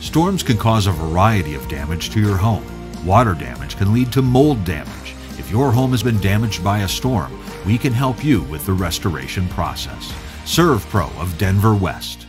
Storms can cause a variety of damage to your home. Water damage can lead to mold damage. If your home has been damaged by a storm, we can help you with the restoration process. SERVPRO of Denver West.